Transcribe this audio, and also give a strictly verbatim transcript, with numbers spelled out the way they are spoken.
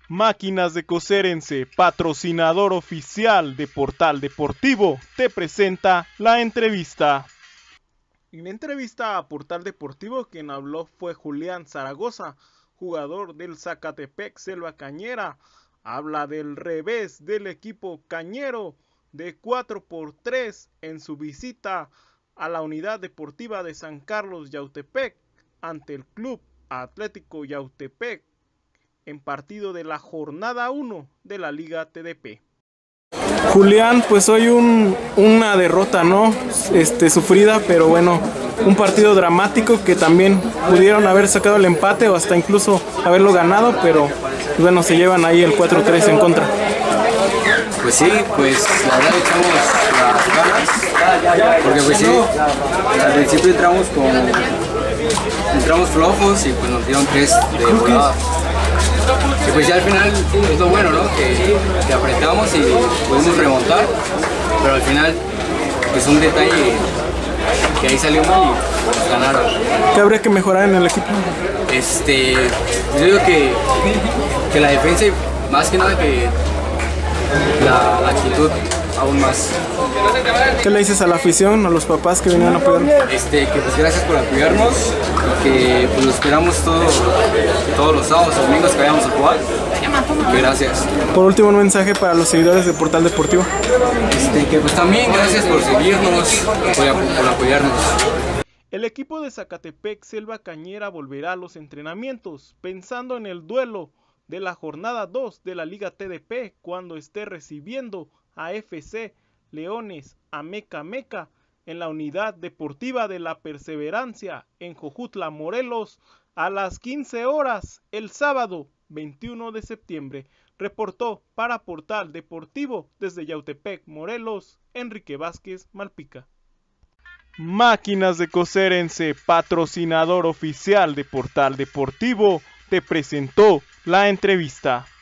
Máquinas de Coserense, patrocinador oficial de Portal Deportivo, te presenta la entrevista. En la entrevista a Portal Deportivo, quien habló fue Julián Zaragoza, jugador del Zacatepec Selva Cañera. Habla del revés del equipo cañero de cuatro por tres en su visita a la Unidad Deportiva de San Carlos Yautepec ante el Club Atlético Yautepec en partido de la jornada uno de la Liga T D P. Julián, pues hoy un, una derrota, ¿no? Este, sufrida, pero bueno, un partido dramático que también pudieron haber sacado el empate o hasta incluso haberlo ganado, pero bueno, se llevan ahí el cuatro tres en contra. Pues sí, pues la verdad echamos las ganas, porque pues sí, al principio entramos con, entramos flojos y pues nos dieron tres de volada. Y pues ya al final es lo bueno, ¿no? Que, que apretamos y pudimos remontar, pero al final pues un detalle que ahí salió mal y pues, ganaron. ¿Qué habría que mejorar en el equipo? Este, yo digo que, que la defensa y más que nada que la, la actitud aún más. ¿Qué le dices a la afición, a los papás que vinieron a apoyarnos? Este, que pues gracias por apoyarnos y que pues lo esperamos todo, todos los sábados o domingos que vayamos a jugar. Y que gracias. Por último, un mensaje para los seguidores de Portal Deportivo. Este, que pues también gracias por seguirnos, por, por apoyarnos. El equipo de Zacatepec Selva Cañera volverá a los entrenamientos pensando en el duelo de la jornada dos de la Liga T D P cuando esté recibiendo a F C Leones Ameca Meca en la Unidad Deportiva de la Perseverancia en Jojutla, Morelos, a las quince horas el sábado veintiuno de septiembre. Reportó para Portal Deportivo desde Yautepec, Morelos, Enrique Vázquez Malpica. Máquinas de Coserense, patrocinador oficial de Portal Deportivo, te presentó la entrevista.